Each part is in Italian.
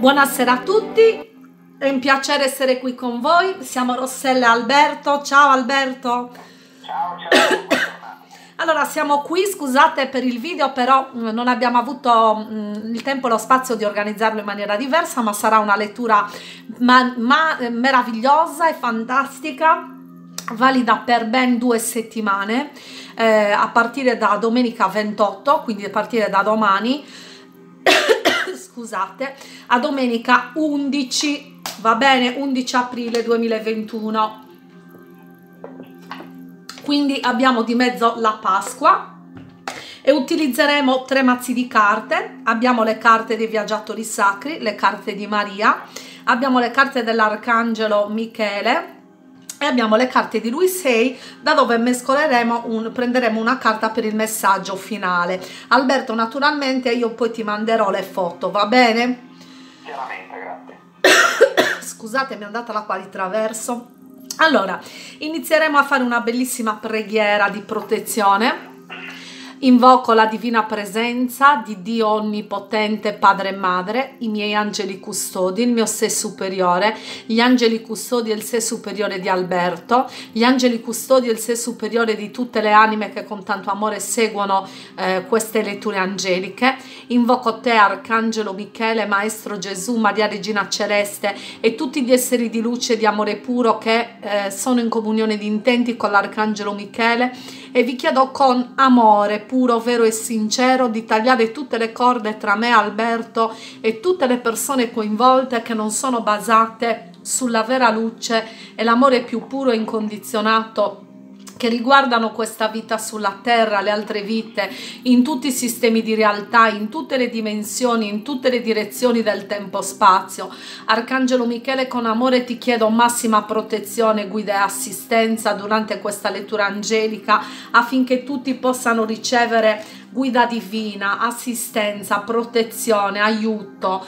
Buonasera a tutti, è un piacere essere qui con voi. Siamo Rossella e Alberto. Ciao Alberto. Ciao, ciao. Allora, siamo qui, scusate per il video, però non abbiamo avuto il tempo e lo spazio di organizzarlo in maniera diversa, ma sarà una lettura meravigliosa e fantastica, valida per ben 2 settimane, a partire da domenica 28, quindi a partire da domani, scusate, a domenica 11, va bene, 11 aprile 2021. Quindi abbiamo di mezzo la Pasqua e utilizzeremo 3 mazzi di carte. Abbiamo le carte dei viaggiatori sacri, le carte di Maria, abbiamo le carte dell'Arcangelo Michele e abbiamo le carte di lui 6, da dove mescoleremo prenderemo una carta per il messaggio finale. Alberto, naturalmente io poi ti manderò le foto, va bene? Chiaramente, grazie. Scusate, mi è andata l'acqua di traverso. Allora, inizieremo a fare una bellissima preghiera di protezione. Invoco la divina presenza di Dio Onnipotente, Padre e Madre, i miei angeli custodi, il mio sé superiore, gli angeli custodi e il sé superiore di Alberto, gli angeli custodi e il sé superiore di tutte le anime che con tanto amore seguono queste letture angeliche. Invoco te, Arcangelo Michele, Maestro Gesù, Maria Regina Celeste e tutti gli esseri di luce e di amore puro che sono in comunione di intenti con l'Arcangelo Michele, e vi chiedo con amore puro, vero e sincero di tagliare tutte le corde tra me, Alberto, e tutte le persone coinvolte che non sono basate sulla vera luce e l'amore più puro e incondizionato che riguardano questa vita sulla terra, le altre vite, in tutti i sistemi di realtà, in tutte le dimensioni, in tutte le direzioni del tempo-spazio. Arcangelo Michele, con amore ti chiedo massima protezione, guida e assistenza durante questa lettura angelica, affinché tutti possano ricevere guida divina, assistenza, protezione, aiuto,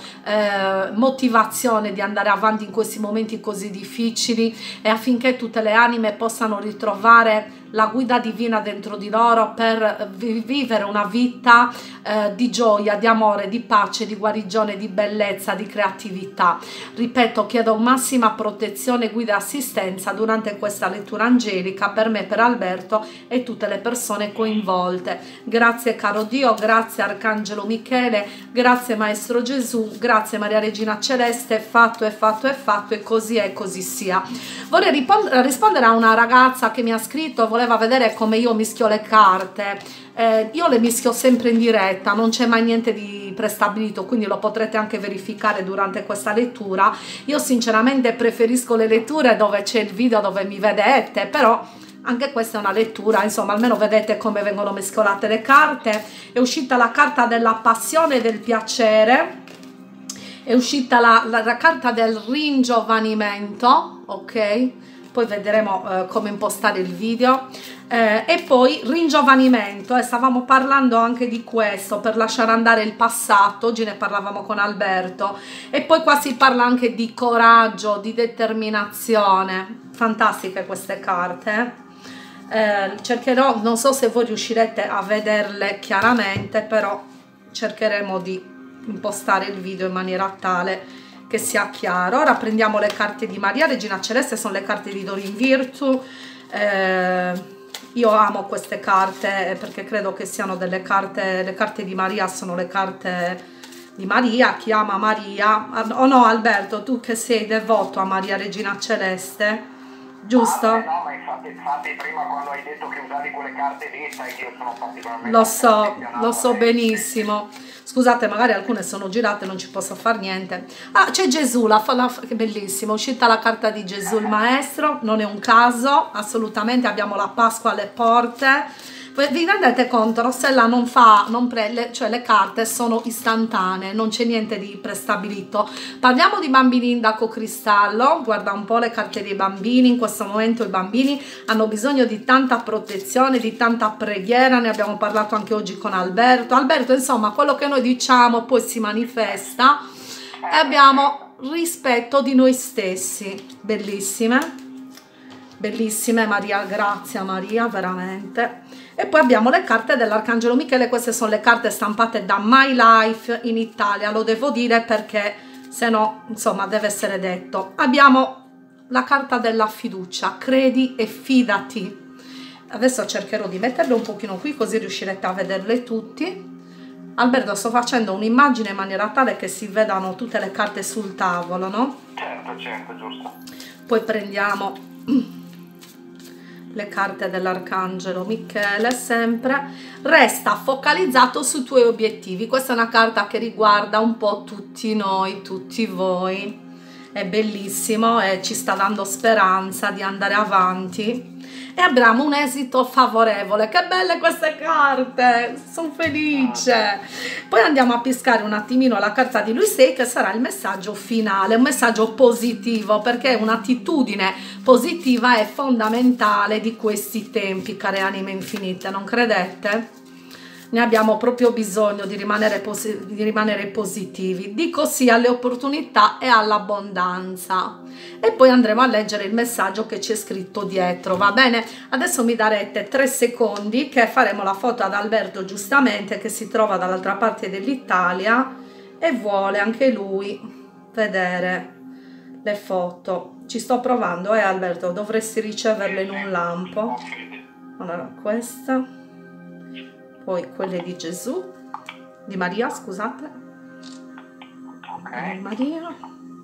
motivazione di andare avanti in questi momenti così difficili, e affinché tutte le anime possano ritrovare la guida divina dentro di loro per vivere una vita di gioia, di amore, di pace, di guarigione, di bellezza, di creatività. Ripeto, chiedo massima protezione, guida e assistenza durante questa lettura angelica per me, per Alberto e tutte le persone coinvolte. Grazie caro Dio, grazie Arcangelo Michele, grazie Maestro Gesù, grazie Maria Regina Celeste. Fatto è fatto è fatto, e così è, così sia. Vorrei rispondere a una ragazza che mi ha scritto, voleva vedere come io mischio le carte. Io le mischio sempre in diretta, non c'è mai niente di prestabilito, quindi lo potrete anche verificare durante questa lettura. Io sinceramente preferisco le letture dove c'è il video, dove mi vedete, però anche questa è una lettura, insomma, almeno vedete come vengono mescolate le carte. È uscita la carta della passione e del piacere, è uscita la carta del ringiovanimento, ok? Poi vedremo come impostare il video, e poi ringiovanimento, stavamo parlando anche di questo, per lasciare andare il passato, oggi ne parlavamo con Alberto, e poi qua si parla anche di coraggio, di determinazione. Fantastiche queste carte. Cercherò, non so se voi riuscirete a vederle chiaramente, però cercheremo di impostare il video in maniera tale che sia chiaro. Ora prendiamo le carte di Maria Regina Celeste, sono le carte di Doreen Virtue. Io amo queste carte perché credo che siano delle carte, le carte di Maria sono le carte di Maria, chi ama Maria. Oh no Alberto, tu che sei devoto a Maria Regina Celeste, giusto? No, ma infatti prima quando hai detto che usavi quelle carte lì, sai che io sono particolarmente lo so benissimo. Scusate, magari alcune sono girate, non ci posso fare niente. Ah, c'è Gesù, che bellissimo, è uscita la carta di Gesù il Maestro, non è un caso, assolutamente. Abbiamo la Pasqua alle porte. Vi rendete conto, Rossella cioè le carte sono istantanee, non c'è niente di prestabilito. Parliamo di bambini indaco cristallo. Guarda un po' le carte dei bambini. In questo momento i bambini hanno bisogno di tanta protezione, di tanta preghiera, ne abbiamo parlato anche oggi con Alberto. Alberto, insomma, quello che noi diciamo poi si manifesta, e abbiamo rispetto di noi stessi. Bellissime. Bellissime, Maria, grazie Maria, veramente. E poi abbiamo le carte dell'Arcangelo Michele. Queste sono le carte stampate da My Life in Italia, lo devo dire perché se no, insomma, deve essere detto. Abbiamo la carta della fiducia, credi e fidati. Adesso cercherò di metterle un pochino qui così riuscirete a vederle tutti. Alberto, sto facendo un'immagine in maniera tale che si vedano tutte le carte sul tavolo, no? Certo, certo, giusto. Poi prendiamo le carte dell'Arcangelo Michele, sempre. Resta focalizzato sui tuoi obiettivi. Questa è una carta che riguarda un po' tutti noi, tutti voi. È bellissimo e ci sta dando speranza di andare avanti. E abbiamo un esito favorevole. Che belle queste carte, sono felice. Poi andiamo a pescare un attimino la carta di Luisei, che sarà il messaggio finale, un messaggio positivo, perché un'attitudine positiva è fondamentale di questi tempi, care anime infinite, non credete? Ne abbiamo proprio bisogno di rimanere positivi. Dico sì alle opportunità e all'abbondanza. E poi andremo a leggere il messaggio che c'è scritto dietro, va bene? Adesso mi darete 3 secondi che faremo la foto ad Alberto, giustamente, che si trova dall'altra parte dell'Italia e vuole anche lui vedere le foto. Ci sto provando, Alberto, dovresti riceverle in un lampo. Allora, questa, poi quelle di Gesù, di Maria, scusate. Ok. Maria.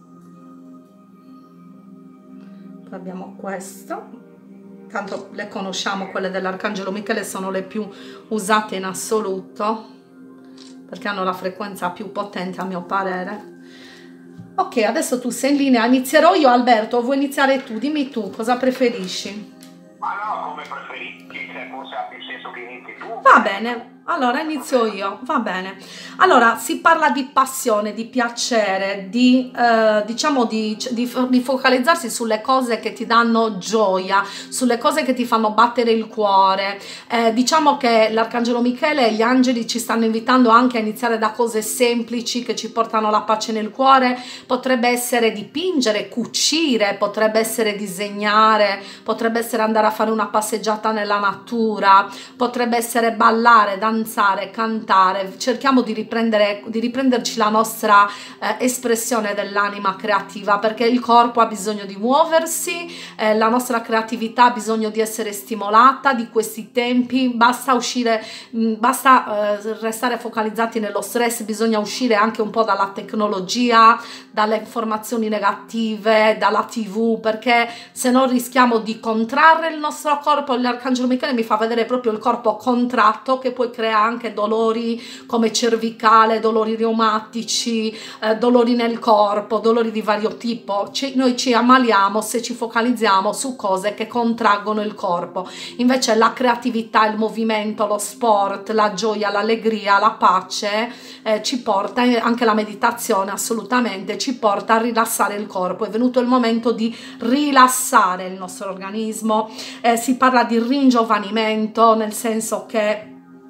Poi abbiamo questo. Tanto le conosciamo, quelle dell'Arcangelo Michele sono le più usate in assoluto, perché hanno la frequenza più potente a mio parere. Ok, adesso tu sei in linea, inizierò io. Alberto, vuoi iniziare tu? Dimmi tu, cosa preferisci? Ma no, come preferisci, forse ha più senso che inizi tu. Va bene, allora inizio io, va bene. Allora, si parla di passione, di piacere, di diciamo di focalizzarsi sulle cose che ti danno gioia, sulle cose che ti fanno battere il cuore. Diciamo che l'Arcangelo Michele e gli angeli ci stanno invitando anche a iniziare da cose semplici che ci portano la pace nel cuore. Potrebbe essere dipingere, cucire, potrebbe essere disegnare, potrebbe essere andare a fare una passeggiata nella natura, potrebbe essere ballare, danzare, cantare. Cerchiamo di riprenderci la nostra espressione dell'anima creativa, perché il corpo ha bisogno di muoversi, la nostra creatività ha bisogno di essere stimolata di questi tempi. Basta uscire, basta restare focalizzati nello stress, bisogna uscire anche un po' dalla tecnologia, dalle informazioni negative, dalla TV, perché se no rischiamo di contrarre il nostro corpo. L'Arcangelo Michele mi fa vedere proprio il corpo contratto, che poi crea anche dolori come cervicale, dolori reumatici, dolori nel corpo, dolori di vario tipo. Noi ci ammaliamo se ci focalizziamo su cose che contraggono il corpo. Invece la creatività, il movimento, lo sport, la gioia, l'allegria, la pace ci porta, anche la meditazione assolutamente, ci porta a rilassare il corpo. È venuto il momento di rilassare il nostro organismo. Si parla di ringiovanimento, nel senso che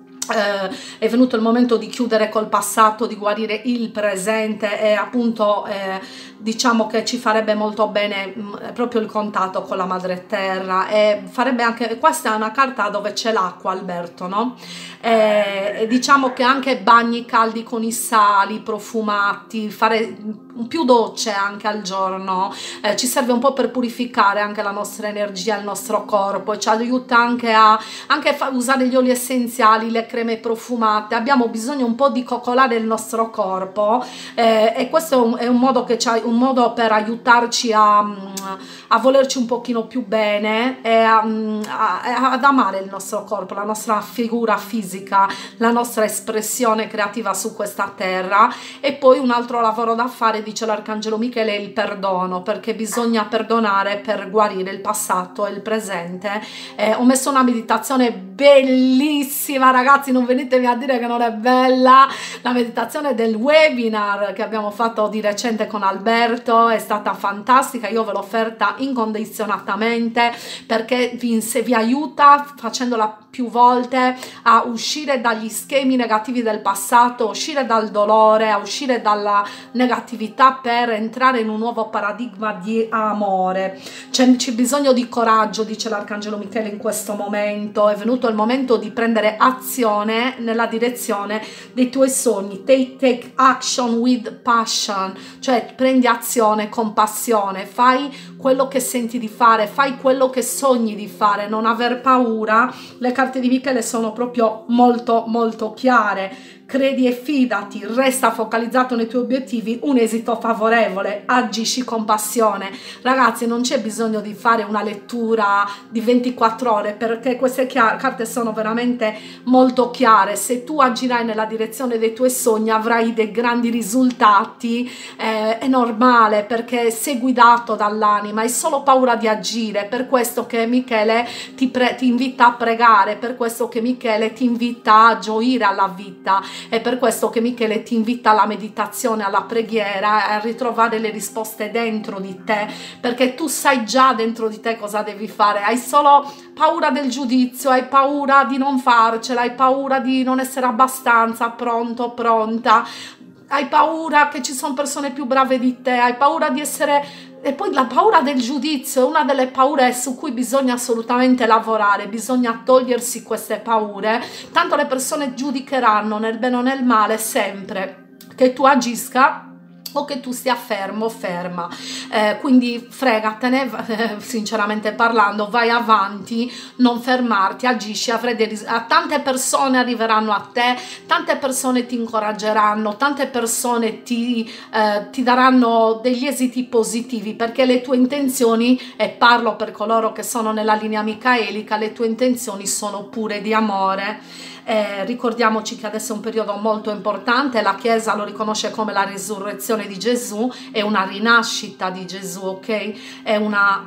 è venuto il momento di chiudere col passato, di guarire il presente, e appunto diciamo che ci farebbe molto bene proprio il contatto con la madre terra, e farebbe anche, questa è una carta dove c'è l'acqua, Alberto, no? E diciamo che anche bagni caldi con i sali profumati, fare più docce anche al giorno, ci serve un po' per purificare anche la nostra energia, il nostro corpo, e ci aiuta anche a usare gli oli essenziali, le creme profumate. Abbiamo bisogno un po' di coccolare il nostro corpo, e questo è un modo che un modo per aiutarci a volerci un pochino più bene, e ad amare il nostro corpo, la nostra figura fisica, la nostra espressione creativa su questa terra. E poi un altro lavoro da fare, dice l'Arcangelo Michele, è il perdono, perché bisogna perdonare per guarire il passato e il presente. Ho messo una meditazione bellissima, ragazzi, non venitemi a dire che non è bella, la meditazione del webinar che abbiamo fatto di recente con Alberto. offerto è stata fantastica, io ve l'ho offerta incondizionatamente perché vi aiuta, facendola più volte, a uscire dagli schemi negativi del passato, uscire dal dolore, a uscire dalla negatività per entrare in un nuovo paradigma di amore. C'è bisogno di coraggio, dice l'Arcangelo Michele in questo momento, è venuto il momento di prendere azione nella direzione dei tuoi sogni. Take action with passion, cioè prendi azione con passione, fai quello che senti di fare, fai quello che sogni di fare, non aver paura. Le carte di Michele sono proprio molto molto chiare. Credi e fidati, resta focalizzato nei tuoi obiettivi, un esito favorevole, agisci con passione. Ragazzi, non c'è bisogno di fare una lettura di 24 ore perché queste carte sono veramente molto chiare. Se tu agirai nella direzione dei tuoi sogni avrai dei grandi risultati, è normale perché sei guidato dall'anima, hai solo paura di agire. Per questo che Michele ti invita a pregare, per questo che Michele ti invita a gioire alla vita. È per questo che Michele ti invita alla meditazione, alla preghiera, a ritrovare le risposte dentro di te, perché tu sai già dentro di te cosa devi fare. Hai solo paura del giudizio, hai paura di non farcela, hai paura di non essere abbastanza pronto, pronta, hai paura che ci sono persone più brave di te, hai paura di essere... E poi la paura del giudizio è una delle paure su cui bisogna assolutamente lavorare, bisogna togliersi queste paure, tanto le persone giudicheranno nel bene o nel male sempre che tu agisca o che tu stia fermo o ferma, quindi fregatene, sinceramente parlando, vai avanti, non fermarti, agisci, tante persone arriveranno a te, tante persone ti incoraggeranno, tante persone ti daranno degli esiti positivi, perché le tue intenzioni, e parlo per coloro che sono nella linea micaelica, le tue intenzioni sono pure di amore. Ricordiamoci che adesso è un periodo molto importante, la Chiesa lo riconosce come la risurrezione di Gesù, è una rinascita di Gesù, ok? È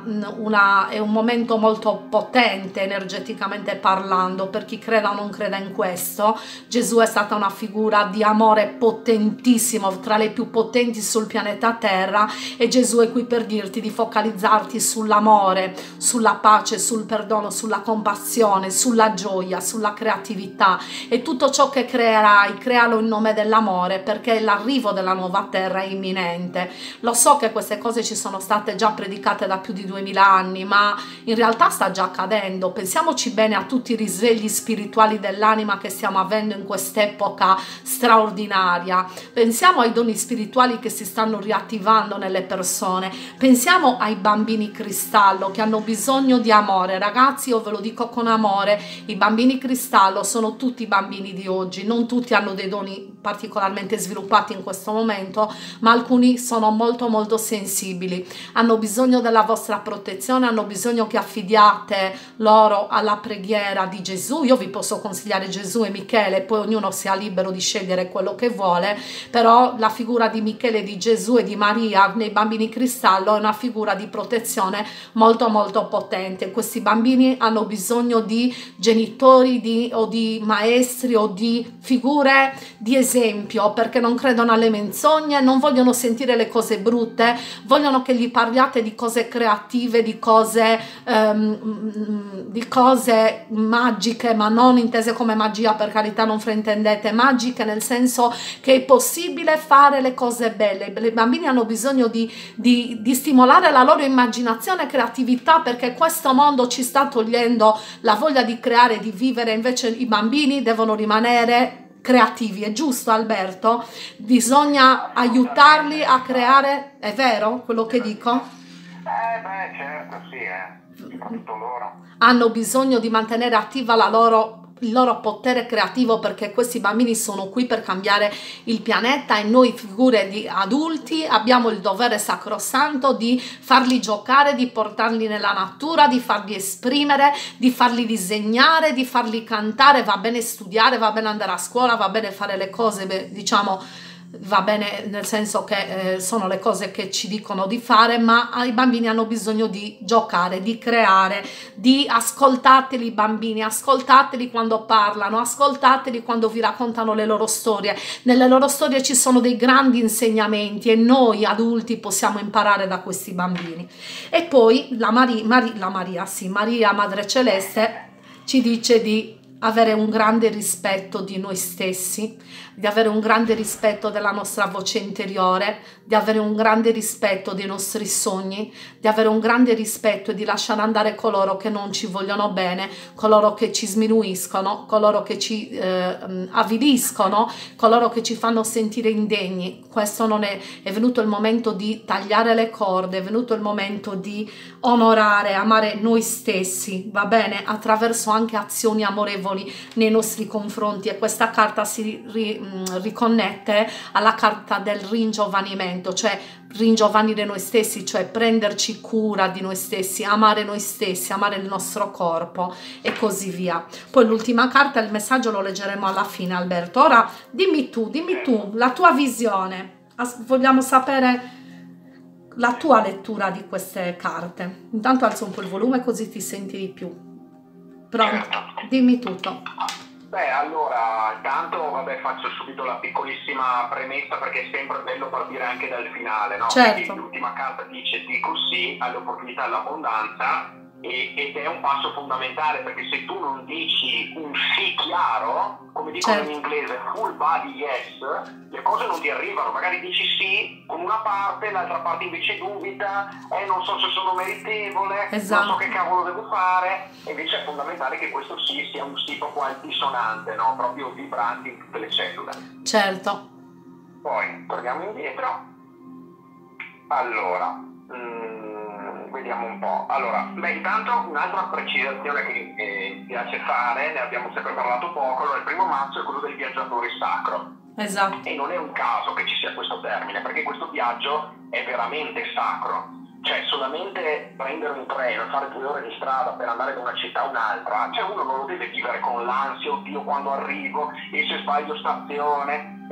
un momento molto potente energeticamente parlando, per chi creda o non creda in questo. Gesù è stata una figura di amore potentissimo, tra le più potenti sul pianeta Terra, e Gesù è qui per dirti di focalizzarti sull'amore, sulla pace, sul perdono, sulla compassione, sulla gioia, sulla creatività. E tutto ciò che creerai, crealo in nome dell'amore, perché l'arrivo della nuova terra è imminente. Lo so che queste cose ci sono state già predicate da più di 2000 anni, ma in realtà sta già accadendo. Pensiamoci bene a tutti i risvegli spirituali dell'anima che stiamo avendo in quest'epoca straordinaria. Pensiamo ai doni spirituali che si stanno riattivando nelle persone. Pensiamo ai bambini cristallo che hanno bisogno di amore. Ragazzi, io ve lo dico con amore, i bambini cristallo sono tutti i bambini di oggi, non tutti hanno dei doni particolarmente sviluppati in questo momento, ma alcuni sono molto molto sensibili, hanno bisogno della vostra protezione, hanno bisogno che affidiate loro alla preghiera di Gesù. Io vi posso consigliare Gesù e Michele, poi ognuno sia libero di scegliere quello che vuole, però la figura di Michele, di Gesù e di Maria nei bambini cristallo è una figura di protezione molto molto potente. Questi bambini hanno bisogno di genitori o di maestri o di figure di esempio, perché non credono alle menzogne, non vogliono sentire le cose brutte, vogliono che gli parliate di cose creative, di cose magiche, ma non intese come magia, per carità, non fraintendete, magiche nel senso che è possibile fare le cose belle. I bambini hanno bisogno di stimolare la loro immaginazione e creatività, perché questo mondo ci sta togliendo la voglia di creare, di vivere. Invece i bambini devono rimanere creativi, è giusto Alberto? Bisogna aiutarli a creare, è vero quello che dico? Beh, certo, sì, soprattutto loro. Hanno bisogno di mantenere attiva il loro potere creativo, perché questi bambini sono qui per cambiare il pianeta e noi figure di adulti abbiamo il dovere sacrosanto di farli giocare, di portarli nella natura, di farli esprimere, di farli disegnare, di farli cantare. Va bene studiare, va bene andare a scuola, va bene fare le cose, diciamo, va bene, nel senso che sono le cose che ci dicono di fare, ma i bambini hanno bisogno di giocare, di creare, di ascoltateli i bambini, ascoltateli quando parlano, ascoltateli quando vi raccontano le loro storie. Nelle loro storie ci sono dei grandi insegnamenti e noi adulti possiamo imparare da questi bambini. E poi Maria, Madre Celeste, ci dice di avere un grande rispetto di noi stessi, di avere un grande rispetto della nostra voce interiore, di avere un grande rispetto dei nostri sogni, di avere un grande rispetto e di lasciare andare coloro che non ci vogliono bene, coloro che ci sminuiscono, coloro che ci avviliscono, coloro che ci fanno sentire indegni. Questo non è venuto il momento di tagliare le corde, è venuto il momento di onorare, amare noi stessi, va bene? Attraverso anche azioni amorevoli nei nostri confronti, e questa carta si riconnette alla carta del ringiovanimento, cioè ringiovanire noi stessi, cioè prenderci cura di noi stessi, amare noi stessi, amare il nostro corpo e così via. Poi l'ultima carta, il messaggio lo leggeremo alla fine, Alberto. Ora dimmi tu la tua visione, vogliamo sapere la tua lettura di queste carte. Intanto alzo un po' il volume così ti senti di più. Pronto? Dimmi tutto. Beh, allora, intanto, vabbè, faccio subito la piccolissima premessa perché è sempre bello partire anche dal finale, no? Certo. L'ultima carta dice dico sì all'opportunità e all'abbondanza, ed è un passo fondamentale, perché se tu non dici un sì chiaro, come dicono in inglese full body yes, le cose non ti arrivano. Magari dici sì con una parte, l'altra parte invece dubita, non so se sono meritevole, non so che cavolo devo fare, e invece è fondamentale che questo sì sia un sì proprio altisonante, no? Proprio vibrante in tutte le cellule. Certo. Poi torniamo indietro. Allora, vediamo un po'. Allora, intanto un'altra precisazione che mi piace fare, ne abbiamo sempre parlato poco. Allora, il primo mazzo è quello del viaggiatore sacro. Esatto. E non è un caso che ci sia questo termine, perché questo viaggio è veramente sacro. Cioè, solamente prendere un treno e fare 2 ore di strada per andare da una città a un'altra, cioè uno non lo deve vivere con l'ansia, oddio quando arrivo, e se sbaglio stazione,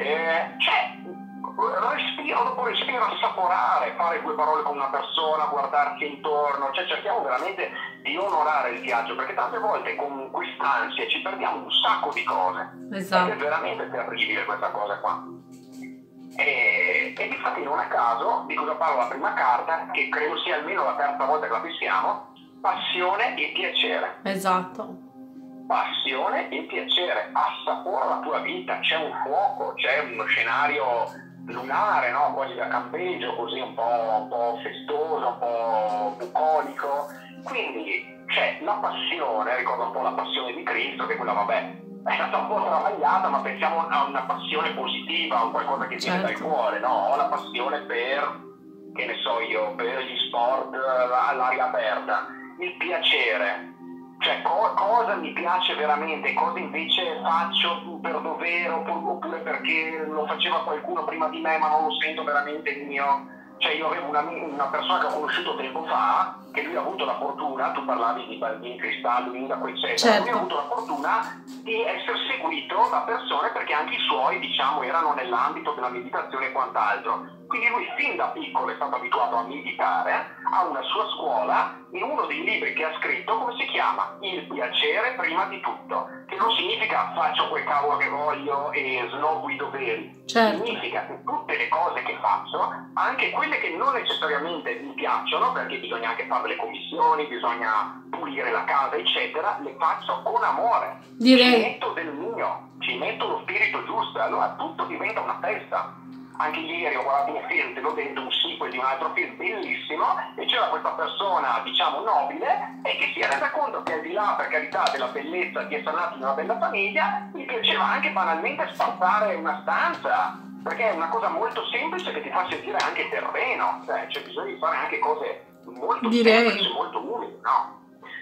respiro dopo respiro, assaporare, fare 2 parole con una persona, guardarsi intorno, cioè cerchiamo veramente di onorare il viaggio, perché tante volte con quest'ansia ci perdiamo un sacco di cose. Esatto. Ed è veramente terribile questa cosa qua. E infatti non a caso di cosa parla la prima carta, che credo sia almeno la terza volta che la fissiamo: passione e piacere. Esatto. Passione e piacere, assapora la tua vita, c'è un fuoco, c'è uno scenario lunare, no? Quasi da campeggio, così un po' festoso, un po' bucolico, quindi c'è la passione, ricorda un po' la passione di Cristo, che quella vabbè è stata un po' travagliata, ma pensiamo a una passione positiva, a qualcosa che viene dal cuore, no? Ho la passione per, che ne so io, per gli sport all'aria aperta, il piacere. Cioè, cosa mi piace veramente, cosa invece faccio per dovere, oppure perché lo faceva qualcuno prima di me ma non lo sento veramente il mio. Cioè, io avevo una persona che ho conosciuto tempo fa, che lui ha avuto la fortuna, tu parlavi di bambini, cristallo, indaco, eccetera, certo. Lui ha avuto la fortuna di essere seguito da persone, perché anche i suoi, diciamo, erano nell'ambito della meditazione e quant'altro. Quindi lui fin da piccolo è stato abituato a meditare, ha una sua scuola, in uno dei libri che ha scritto, come si chiama? Il piacere prima di tutto, che non significa faccio quel cavolo che voglio e snobbo i doveri, certo. Significa che tutte le cose che faccio, anche quelle che non necessariamente mi piacciono, perché bisogna anche fare le commissioni, bisogna pulire la casa, eccetera, le faccio con amore. Direi. Ci metto del mio, ci metto lo spirito giusto, allora tutto diventa una festa. Anche ieri ho guardato un film, te l'ho detto, un sequel di un altro film bellissimo, e c'era questa persona, diciamo, nobile, e che si è resa conto che al di là, per carità, della bellezza di essere nato in una bella famiglia, gli piaceva anche banalmente spazzare una stanza, perché è una cosa molto semplice che ti fa sentire anche terreno, cioè c'è bisogno di fare anche cose molto semplici, molto umili, no?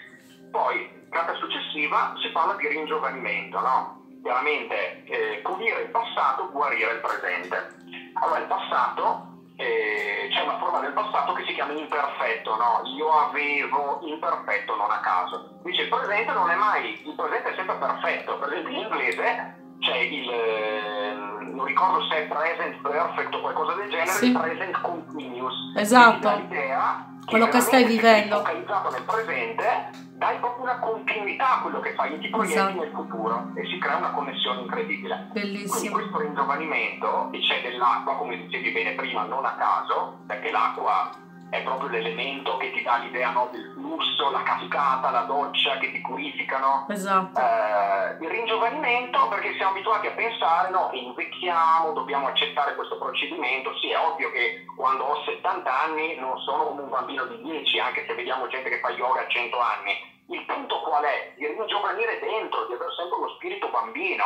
Poi, carta successiva, si parla di ringiovanimento, no? Chiaramente pulire il passato, guarire il presente. Allora, il passato, c'è una forma del passato che si chiama imperfetto, no? Io avevo imperfetto, non a caso. Invece il presente non è mai, il presente è sempre perfetto. Per esempio in inglese c'è non ricordo se è present perfect o qualcosa del genere, sì. present continuous. Esatto. L'idea quello che stai vivendo. Focalizzato nel presente, dai proprio una continuità a quello che fai, ti proietti nel futuro e si crea una connessione incredibile. Bellissimo. Quindi questo ringiovanimento, e c'è dell'acqua, come dicevi bene prima, non a caso, perché l'acqua è proprio l'elemento che ti dà l'idea, no, del flusso, la cascata, la doccia che ti purificano. Esatto. Il ringiovanimento, perché siamo abituati a pensare, no, che invecchiamo, dobbiamo accettare questo procedimento. Sì, è ovvio che quando ho 70 anni non sono come un bambino di 10, anche se vediamo gente che fa yoga a 100 anni. Il punto qual è? Di ringiovanire dentro, di avere sempre uno spirito bambino.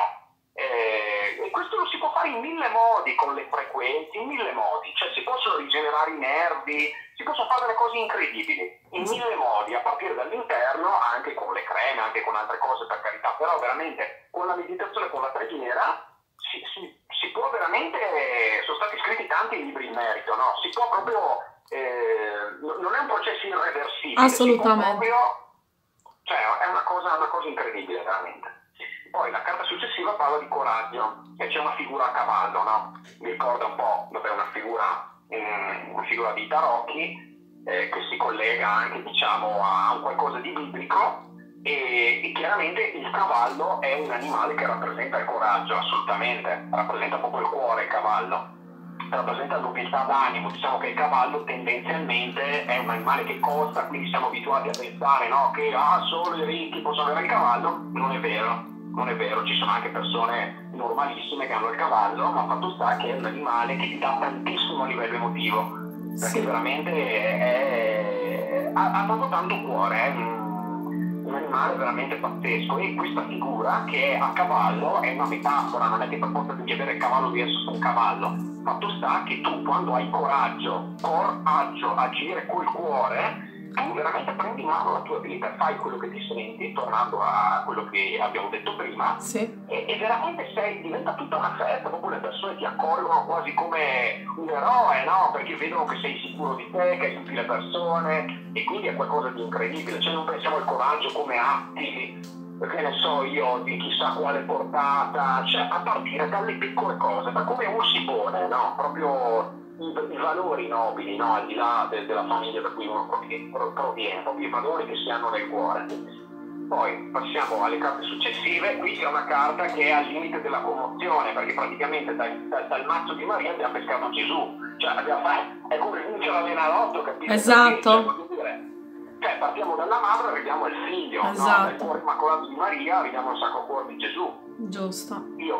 E questo lo si può fare in 1000 modi, con le frequenze, in 1000 modi. Cioè si possono rigenerare i nervi, si possono fare delle cose incredibili, in 1000 modi, a partire dall'interno, anche con le creme, anche con altre cose, per carità. Però veramente con la meditazione, con la preghiera, si può veramente, sono stati scritti tanti libri in merito, no? Si può proprio, non è un processo irreversibile. Assolutamente. Cioè è una cosa incredibile veramente. Poi la carta successiva parla di coraggio, e c'è una figura a cavallo, no? Mi ricorda un po', vabbè, una figura di tarocchi, che si collega anche, diciamo, a un qualcosa di biblico, e chiaramente il cavallo è un animale che rappresenta il coraggio, assolutamente, rappresenta proprio il cuore il cavallo, rappresenta l'umiltà d'animo. Diciamo che il cavallo tendenzialmente è un animale che costa, quindi siamo abituati a pensare, no, che solo i ricchi possono avere il cavallo. Non è vero. Non è vero, ci sono anche persone normalissime che hanno il cavallo, ma fatto sta che è un animale che ti dà tantissimo a livello emotivo, perché veramente ha proprio tanto cuore, è un animale veramente pazzesco. E questa figura che è a cavallo è una metafora, non è che per forza devi avere il cavallo verso un cavallo. Fatto sta che tu, quando hai coraggio, agire col cuore, tu veramente prendi in mano la tua vita, fai quello che ti senti, tornando a quello che abbiamo detto prima, e veramente diventa tutta una festa, proprio le persone ti accolgono quasi come un eroe, no? Perché vedono che sei sicuro di te, che aiuti le persone, e quindi è qualcosa di incredibile. Cioè non pensiamo al coraggio come atti, che ne so io, di chissà quale portata, cioè a partire dalle piccole cose, da come uno si pone, no? Proprio i valori nobili, no? Al di là della famiglia da cui uno proviene, proprio i valori che si hanno nel cuore. Poi passiamo alle carte successive. Qui c'è una carta che è al limite della commozione, perché praticamente dal mazzo di Maria abbiamo pescato Gesù, cioè è come vincere l'Enalotto, capito? Esatto. Cioè partiamo dalla madre e arriviamo al figlio, esatto. No? Dal cuore immacolato di Maria arriviamo al Sacro Cuore di Gesù. Giusto.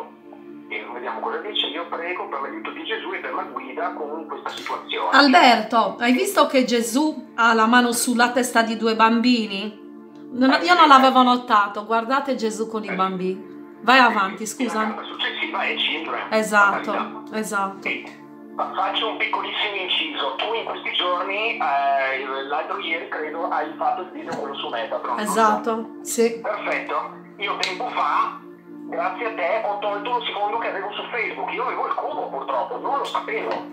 Vediamo cosa dice. Io prego per l'aiuto di Gesù e per la guida con questa situazione. Alberto, hai visto che Gesù ha la mano sulla testa di 2 bambini? Io non l'avevo notato. Guardate Gesù con i bambini. Vai avanti, scusa. La carta successiva è Children. Esatto. Sì. Faccio un piccolissimo inciso. Tu in questi giorni, l'altro ieri credo, hai fatto il video quello su Metatron. Esatto, sì. Perfetto. Io tempo fa, grazie a te, ho tolto lo sfondo che avevo su Facebook. Io avevo il cubo purtroppo, non lo sapevo.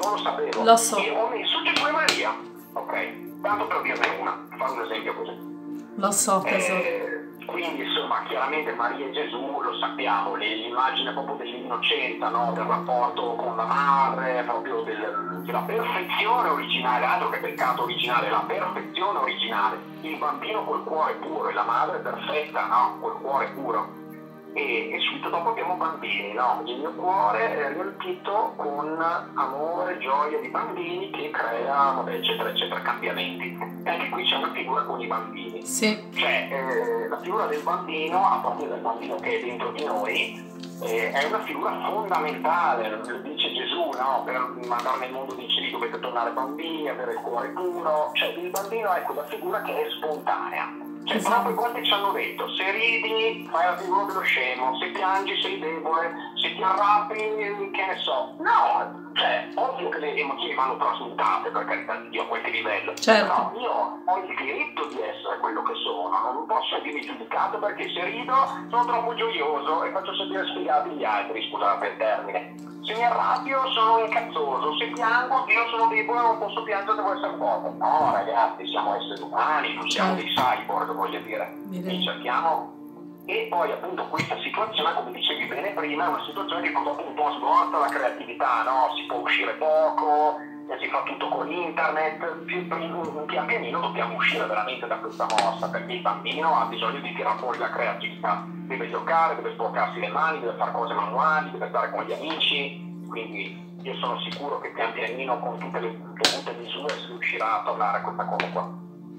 Lo so. E ho messo Gesù e Maria. Ok, tanto per dirne una, fare un esempio così. Lo so, tesoro. Quindi insomma chiaramente Maria e Gesù lo sappiamo, l'immagine proprio dell'innocenza, no? Del rapporto con la madre, proprio della perfezione originale, altro che peccato originale, la perfezione originale, il bambino col cuore puro e la madre perfetta, no? Col cuore puro. E subito dopo abbiamo bambini, no? Il mio cuore è riempito con amore, gioia di bambini che crea, vabbè, eccetera, eccetera, cambiamenti. E anche qui c'è una figura con i bambini. Sì. Cioè, la figura del bambino, a partire dal bambino che è dentro di noi, è una figura fondamentale, lo dice Gesù, no? Per mandare nel mondo dei cieli dovete tornare bambini, avere il cuore puro. Cioè, il bambino è quella figura che è spontanea. Cioè, proprio quanti ci hanno detto, se ridi fai la figura dello scemo, se piangi sei debole, se ti arrabbi, che ne so. No, cioè, ovvio che le emozioni vanno trasmutate, per carità di Dio, a qualche livello. Certo. Però io ho il diritto di essere quello che sono, non posso essere giudicato perché se rido sono troppo gioioso e faccio sentire sfigati gli altri, scusate il termine. Se mi arrabbio sono incazzoso, se piango io sono debole, non posso piangere, devo essere forte. No ragazzi, siamo esseri umani, non siamo dei cyborg, voglio dire. E cerchiamo E poi appunto questa situazione, come dicevi bene prima, è una situazione che purtroppo un po' svolta la creatività, no? Si può uscire poco, si fa tutto con internet, pian pianino dobbiamo uscire veramente da questa mossa, perché il bambino ha bisogno di tirar fuori la creatività, deve giocare, deve sporcarsi le mani, deve fare cose manuali, deve stare con gli amici, quindi io sono sicuro che pian pianino con tutte le dovute misure si riuscirà a tornare a questa cosa qua.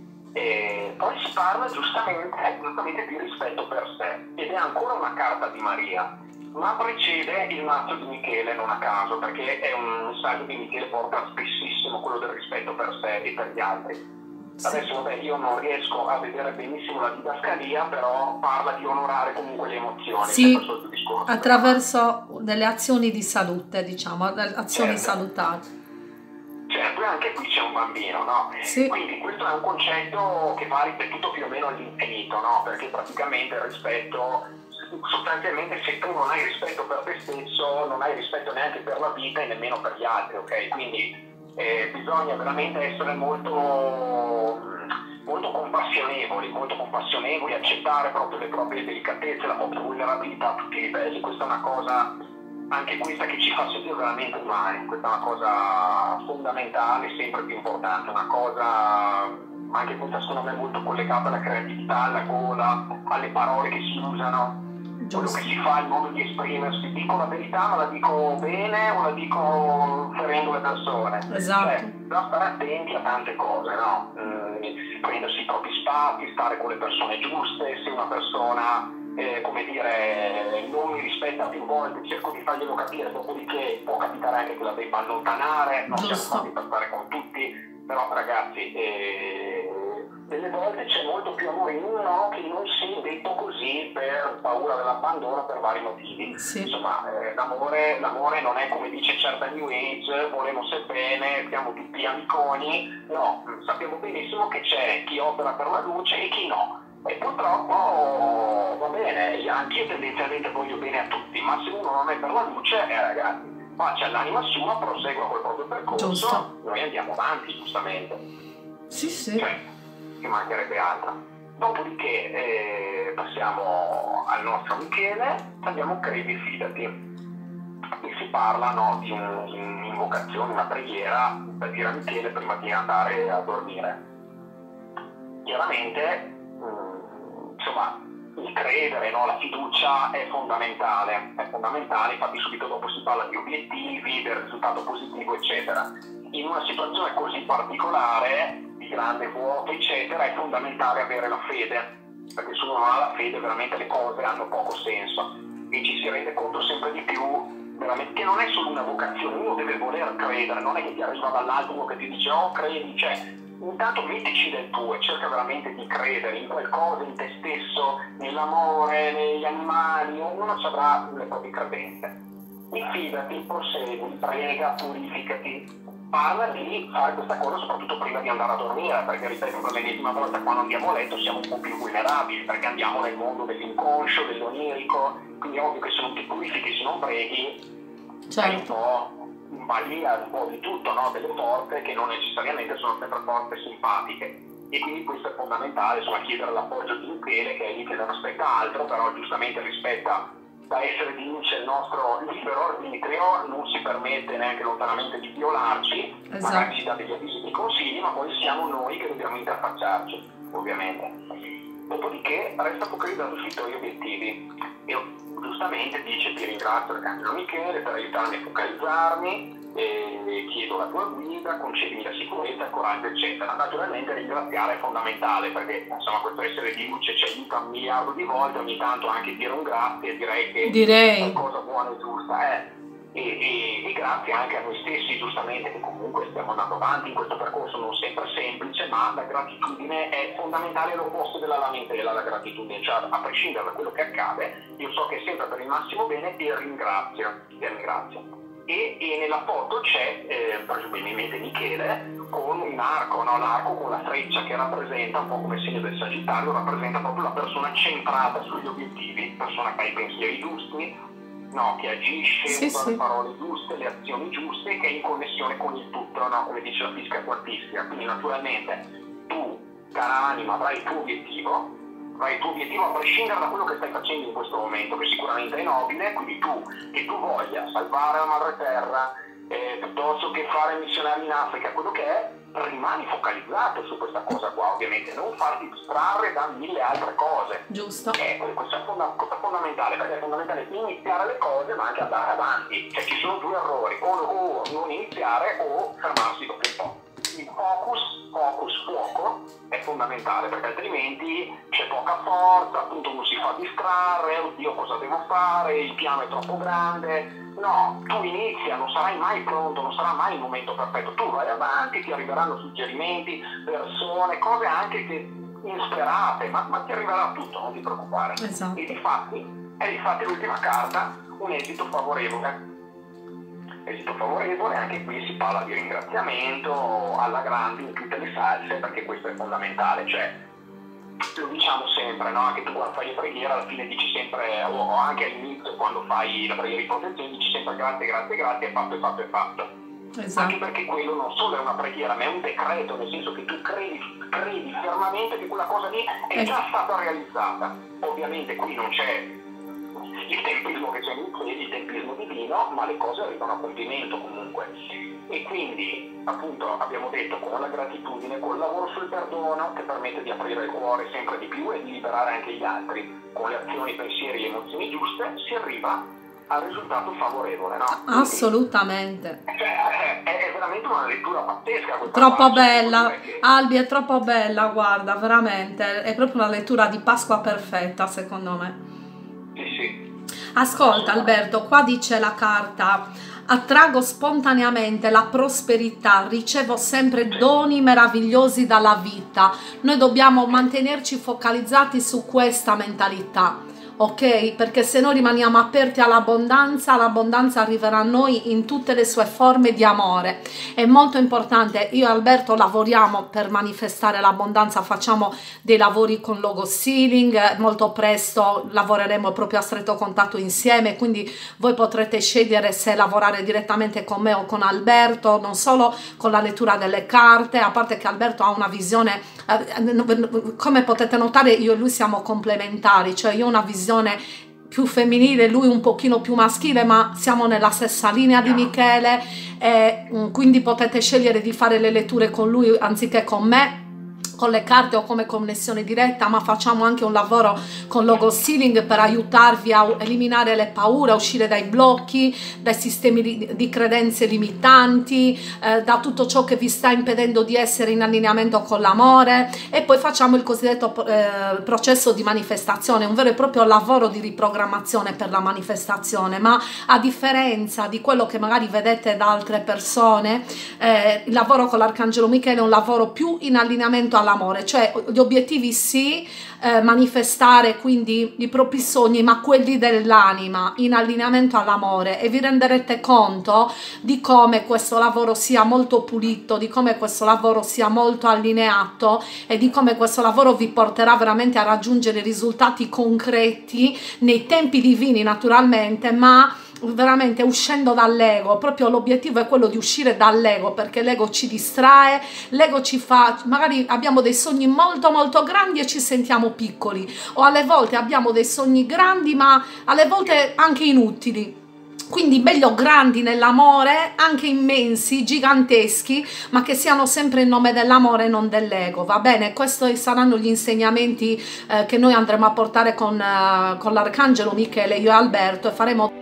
E poi si parla giustamente di rispetto per sé, ed è ancora una carta di Maria, ma precede il mazzo di Michele, non a caso, perché è un messaggio che Michele porta spessissimo, quello del rispetto per sé e per gli altri. Sì. Adesso vabbè, io non riesco a vedere benissimo la didascalia, però parla di onorare comunque le emozioni. Sì, attraverso delle azioni di salute, diciamo, azioni salutari. Certo, e anche qui c'è un bambino, no? Sì. Quindi questo è un concetto che va ripetuto più o meno all'infinito, no? Perché praticamente il rispetto, sostanzialmente se tu non hai rispetto per te stesso, non hai rispetto neanche per la vita e nemmeno per gli altri, ok? Quindi bisogna veramente essere molto compassionevoli, accettare proprio le proprie delicatezze, la propria vulnerabilità a tutti i livelli. Questa è una cosa, anche questa, che ci fa sentire veramente umani. Questa è una cosa fondamentale, sempre più importante, una cosa anche questa secondo me molto collegata alla creatività, alla gola, alle parole che si usano, quello che si fa, il modo di esprimersi. Dico la verità, ma la dico bene o la dico ferendo le persone? Esatto. Cioè, bisogna stare attenti a tante cose, no? Prendersi i propri spazi, stare con le persone giuste. Se una persona come dire, non mi rispetta più volte, cerco di farglielo capire, dopodiché può capitare anche che la debba allontanare, non siamo fatti per stare con tutti, però ragazzi, delle volte c'è molto più amore in uno che non si detto così per paura dell'abbandono, per vari motivi. Sì. Insomma, l'amore non è come dice certa New Age, volemo sebbene, siamo tutti amiconi, no, sappiamo benissimo che c'è chi opera per la luce e chi no. E purtroppo va bene, anch'io tendenzialmente voglio bene a tutti, ma se uno non è per la luce, ragazzi, faccia l'anima sua, prosegua col proprio percorso, giusto. Noi andiamo avanti, giustamente. Sì, sì. Cioè, ci mancherebbe altro. Dopodiché passiamo al nostro Michele, abbiamo credi, fidati. E si parla, no, di un'invocazione, una preghiera per dire a Michele prima di andare a dormire. Chiaramente, insomma, il credere, no, la fiducia è fondamentale, infatti subito dopo si parla di obiettivi, del risultato positivo, eccetera. In una situazione così particolare, di grande vuoto, eccetera, è fondamentale avere la fede, perché se uno non ha la fede veramente le cose hanno poco senso, e ci si rende conto sempre di più veramente che non è solo una vocazione, uno deve voler credere, non è che ti arriva dall'alto uno che ti dice oh credi, cioè intanto mettici del tuo e cerca veramente di credere in qualcosa, in te stesso, nell'amore, negli animali, ognuno ci avrà le proprie credenze. E fidati, prosegui, prega, purificati. Parla di fare questa cosa soprattutto prima di andare a dormire, perché ripeto, per l'ennesima volta quando andiamo a letto siamo un po' più vulnerabili, perché andiamo nel mondo dell'inconscio, dell'onirico, quindi è ovvio che se non ti purifichi, se non preghi, sei un po' in balia un po' di tutto, no? Delle forze che non necessariamente sono sempre forze simpatiche, e quindi questo è fondamentale, insomma, chiedere l'appoggio di Michele, che è lì che non aspetta altro, però giustamente rispetta da essere di luce il nostro libero arbitrio, non si permette neanche lontanamente di violarci, esatto. Magari ci dà degli avvisi, dei consigli, ma poi siamo noi che dobbiamo interfacciarci, ovviamente. Dopodiché resta focalizzato sui tuoi obiettivi. E giustamente dice ti ringrazio Arcangelo Michele per aiutarmi a focalizzarmi, e chiedo la tua guida, concedimi la sicurezza, il coraggio, eccetera. Naturalmente ringraziare è fondamentale, perché insomma questo essere di luce ci aiuta un miliardo di volte, ogni tanto anche dire un grazie, direi che è qualcosa buona e giusta. E grazie anche a noi stessi, giustamente, che comunque stiamo andando avanti in questo percorso non sempre semplice, ma la gratitudine è fondamentale, l'opposto della lamentela, la gratitudine, cioè a prescindere da quello che accade, io so che è sempre per il massimo bene e ringrazio. E nella foto c'è presumibilmente Michele con un arco, no? L'arco con la freccia che rappresenta un po' come segno del Sagittario, rappresenta proprio la persona centrata sugli obiettivi, persona che ha i pensieri giusti, no, che agisce, usa le parole giuste, le azioni giuste, che è in connessione con il tutto, no? Come dice la fisica quantistica. Quindi naturalmente tu, cara anima, avrai il tuo obiettivo, il tuo obiettivo, a prescindere da quello che stai facendo in questo momento, che sicuramente è nobile, quindi che tu voglia salvare la madre terra, piuttosto che fare missionari in Africa, quello che è, rimani focalizzato su questa cosa qua, ovviamente, non farti distrarre da 1000 altre cose. Giusto. Questo è fondamentale, perché è fondamentale iniziare le cose ma anche andare avanti. Cioè ci sono due errori, o non iniziare o fermarsi dopo un po'. Il fuoco è fondamentale, perché altrimenti c'è poca forza, appunto non si fa distrarre, oddio cosa devo fare, il piano è troppo grande. No, tu inizia, non sarai mai pronto, non sarà mai il momento perfetto, tu vai avanti, ti arriveranno suggerimenti, persone, cose anche che insperate, ma ti arriverà tutto, non ti preoccupare. Esatto. E difatti l'ultima carta, un esito favorevole. Esito favorevole, anche qui si parla di ringraziamento alla grande in tutte le salse, perché questo è fondamentale, cioè lo diciamo sempre, no? Anche tu quando fai le preghiere alla fine dici sempre, o anche all'inizio quando fai la preghiera di protezione dici sempre grazie, grazie, grazie, è fatto, è fatto, è fatto. Esatto. Anche perché quello non solo è una preghiera, ma è un decreto, nel senso che tu credi fermamente che quella cosa lì è già stata realizzata. Ovviamente qui non c'è il tempismo che c'è in piedi, il tempismo divino, ma le cose arrivano a compimento comunque. E quindi, appunto, abbiamo detto, con la gratitudine, col lavoro sul perdono, che permette di aprire il cuore sempre di più e di liberare anche gli altri, con le azioni, pensieri e emozioni giuste, si arriva al risultato favorevole, no? Quindi, assolutamente. Cioè, è veramente una lettura pazzesca. Troppo bella, Albi, è troppo bella, guarda, veramente, è proprio una lettura di Pasqua perfetta, secondo me. Sì. Ascolta Alberto, qua dice la carta: attraggo spontaneamente la prosperità, ricevo sempre doni meravigliosi dalla vita. Noi dobbiamo mantenerci focalizzati su questa mentalità, ok? Perché se noi rimaniamo aperti all'abbondanza, l'abbondanza arriverà a noi in tutte le sue forme di amore. È molto importante, io e Alberto lavoriamo per manifestare l'abbondanza, facciamo dei lavori con Logos Healing, molto presto lavoreremo proprio a stretto contatto insieme, quindi voi potrete scegliere se lavorare direttamente con me o con Alberto, non solo con la lettura delle carte, a parte che Alberto ha una visione, come potete notare io e lui siamo complementari, cioè io ho una visione più femminile, lui un pochino più maschile, ma siamo nella stessa linea di Michele, e quindi potete scegliere di fare le letture con lui anziché con me, con le carte o come connessione diretta, ma facciamo anche un lavoro con Logos Healing per aiutarvi a eliminare le paure, a uscire dai blocchi, dai sistemi di credenze limitanti, da tutto ciò che vi sta impedendo di essere in allineamento con l'amore. E poi facciamo il cosiddetto processo di manifestazione, un vero e proprio lavoro di riprogrammazione per la manifestazione. Ma a differenza di quello che magari vedete da altre persone, il lavoro con l'Arcangelo Michele è un lavoro più in allineamento all'amore, cioè gli obiettivi sì, manifestare quindi i propri sogni, ma quelli dell'anima in allineamento all'amore, e vi renderete conto di come questo lavoro sia molto pulito, di come questo lavoro sia molto allineato e di come questo lavoro vi porterà veramente a raggiungere risultati concreti nei tempi divini naturalmente, ma veramente uscendo dall'ego. Proprio l'obiettivo è quello di uscire dall'ego, perché l'ego ci distrae, l'ego ci fa, magari abbiamo dei sogni molto molto grandi e ci sentiamo piccoli, o alle volte abbiamo dei sogni grandi ma alle volte anche inutili. Quindi meglio grandi nell'amore, anche immensi, giganteschi, ma che siano sempre in nome dell'amore e non dell'ego, va bene? Questi saranno gli insegnamenti che noi andremo a portare con l'Arcangelo Michele, io e Alberto, e faremo